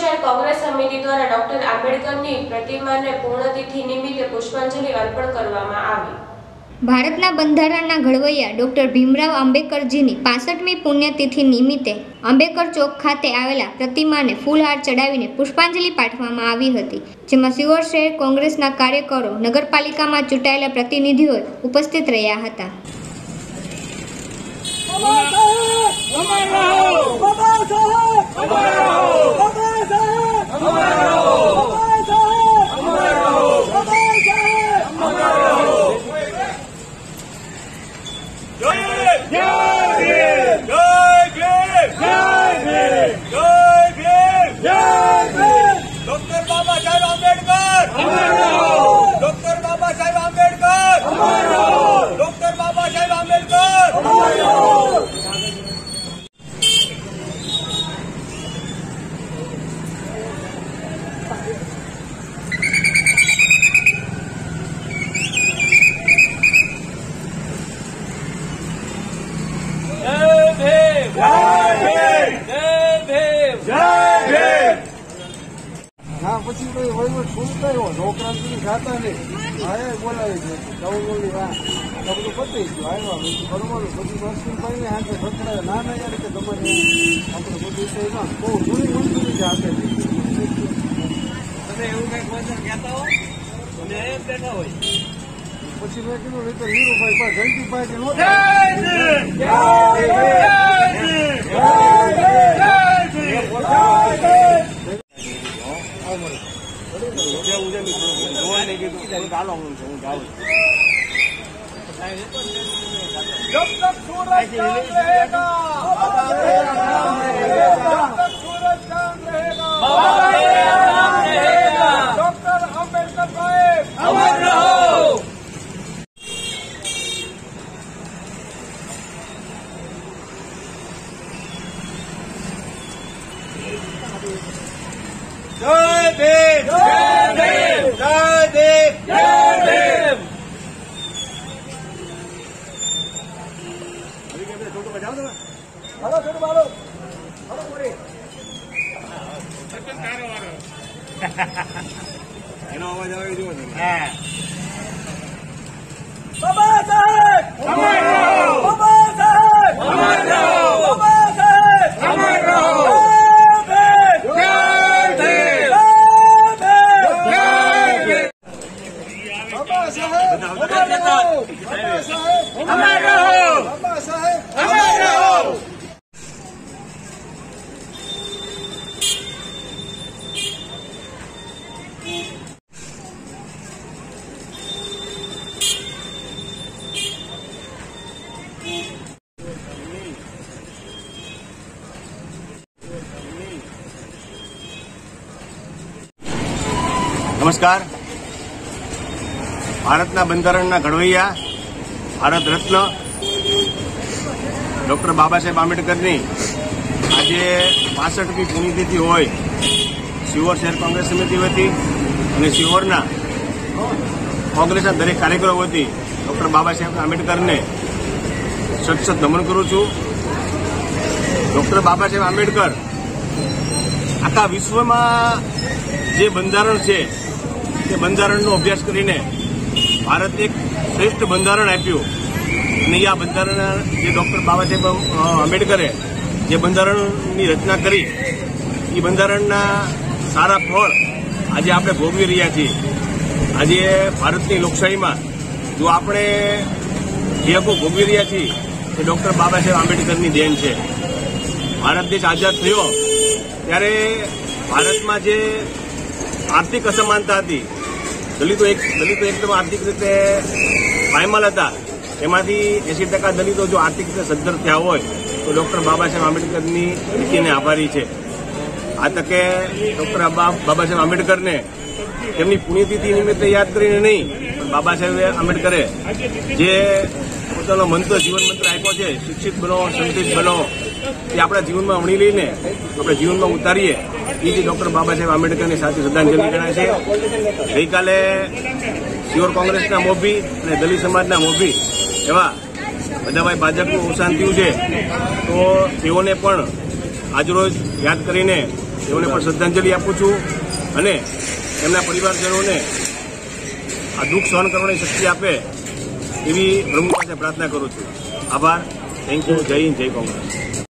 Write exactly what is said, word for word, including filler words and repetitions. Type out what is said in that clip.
શહેર કોંગ્રેસ સમિતિ દ્વારા ડોક્ટર આંબેડકરની પ્રતિમાને પૂર્ણતિથિ નિમિત્તે પુષ્પાંજલિ અર્પણ કરવામાં આવી। ભારતના બંધારણના ઘડવૈયા ડોક્ટર ભીમરાવ આંબેડકરજીની પાસઠમી પુણ્યતિથિ નિમિત્તે આંબેડકર ચોક ખાતે આવેલા પ્રતિમાને ફૂલહાર ચડાવીને પુષ્પાંજલિ પાઠવવામાં આવી હતી, જેમાં શિહોર શહેર કોંગ્રેસના કાર્યકરો, નગરપાલિકામાં ચૂંટાયેલા પ્રતિનિધિઓ ઉપસ્થિત રહ્યા હતા। Doctor Baba Saheb Ambedkar doctor Baba Saheb Ambedkar doctor Baba Saheb Ambedkar हाँ पी कोई वहीवट छूटता हो छोकरा खाता नहीं आया बोलावे चौगोली हाँ બધું પતી ગયું આવ્યા બરોબર બધી વસ્તુ કરીને હાથે ભટકાયા ના ના યાર કે તમારે આપણે બધું વિષયમાં બહુ પૂરી મંજૂરી જ આપેલી। તમે એવું કંઈક વચન કહેતા હો તમે એમ બેઠા હોય પછી મેં કીધું નહીં તો હીરુભાઈ પાસે જયંતિભાઈ जब तक सूरज चांद रहेगा बाबा तेरा नाम रहेगा, जब तक सूरज चांद रहेगा बाबा तेरा नाम रहेगा, डॉक्टर आंबेडकर साहेब अमर रहो। जय भीम जय भीम जय भीम जय भीम। हेलो छोटू बालो हेलो पूरी એનો અવાજ આવે જો હા બાબા સાહેબ અમર રહો બાબા સાહેબ અમર રહો બાબા સાહેબ અમર રહો જય ભીમ જય ભીમ બાબા સાહેબ અમર રહો બાબા સાહેબ અમર રહો બાબા સાહેબ અમર રહો। નમસ્કાર। ભારતના બંધારણના ઘડવૈયા ભારત રત્ન ડોક્ટર બાબા સાહેબ આંબેડકરની આજે પાસઠમી પુણ્યતિથિ હોય શિહોર શહેર કોંગ્રેસ સમિતિ વતી અને શિહોરના કોંગ્રેસના દરેક કાર્યકરો વતી ડોક્ટર બાબા સાહેબ આંબેડકરને સત સત નમન કરું છું। ડોક્ટર બાબા સાહેબ આંબેડકર આખા વિશ્વમાં જે બંધારણ છે તે બંધારણનો અભ્યાસ કરીને ભારત એક શ્રેષ્ઠ બંધારણ આપ્યું અને આ બંધારણ જે ડોક્ટર બાબા સાહેબ આંબેડકરે જે બંધારણની રચના કરી એ બંધારણના સારા ફળ આજે આપણે ભોગવી રહ્યા છીએ। આજે ભારતની લોકશાહીમાં જો આપણે જે હકો ભોગવી રહ્યા છીએ તે ડોક્ટર બાબા સાહેબ આંબેડકરની દેન છે। ભારત દેશ આઝાદ થયો ત્યારે ભારતમાં જે આર્થિક અસમાનતા હતી, દલિતો એક દલિતો એકદમ આર્થિક રીતે પાયમાલ હતા, એમાંથી એસી ટકા દલિતો જો આર્થિક રીતે સદ્ધર થયા હોય તો ડોક્ટર બાબા સાહેબ આંબેડકરની નીતિને આભારી છે। આ તકે ડોક્ટર બાબા સાહેબ આંબેડકરને તેમની પુણ્યતિથિ નિમિત્તે યાદ કરીને નહીં પણ બાબા સાહેબ આંબેડકરે જે પોતાનો મંત્ર જીવન મંત્ર આપ્યો છે, શિક્ષિત બનો સંતિત બનો, એ આપણા જીવનમાં અમણી લઈને આપણે જીવનમાં ઉતારીએ, એ જે ડોક્ટર બાબા સાહેબ આંબેડકરની સાથે શ્રદ્ધાંજલિ ગણાય છે। ગઈકાલે શિહોર કોંગ્રેસના મોભી અને દલિત સમાજના મોભી એવા બધાભાઈ ભાજપનું અવસાન થયું છે, તો તેઓને પણ આજરોજ યાદ કરીને તેઓને પણ શ્રદ્ધાંજલિ આપું છું અને એમના પરિવારજનોને આ દુઃખ સહન કરવાની શક્તિ આપે એવી પ્રભુ પાસે પ્રાર્થના કરું છું. આભાર. Thank you. જય હિન્દ, જય કોંગ્રેસ.